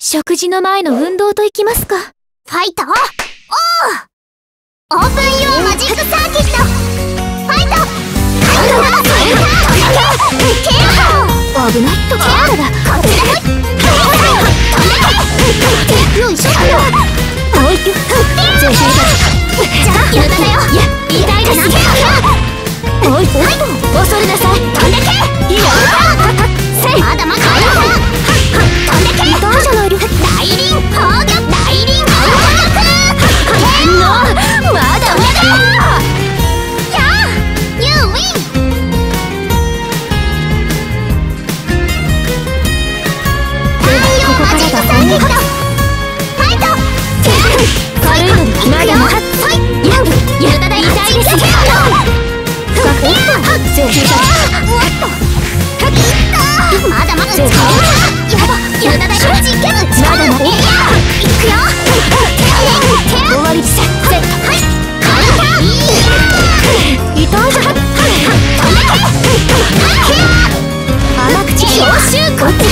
食事の前の運動といきますか。 ファイトオープン用マジックサーキットファイト危ないとケアだこっちだよいしょもう一球じゃあ言うだよ痛いですもう一歩恐れなさい飛んでけいいよまだまだ飛んでけ痛いじゃないです大輪砲玉大輪砲玉まだまだやあ You win 太陽マジックサーキットファイト軽いのにまだまだゆうただ痛いですよ深く一本全身だまだまだやばゆうただ正直ケブまだまだいくよ終わりせはい痛いじゃん甘口強襲こっち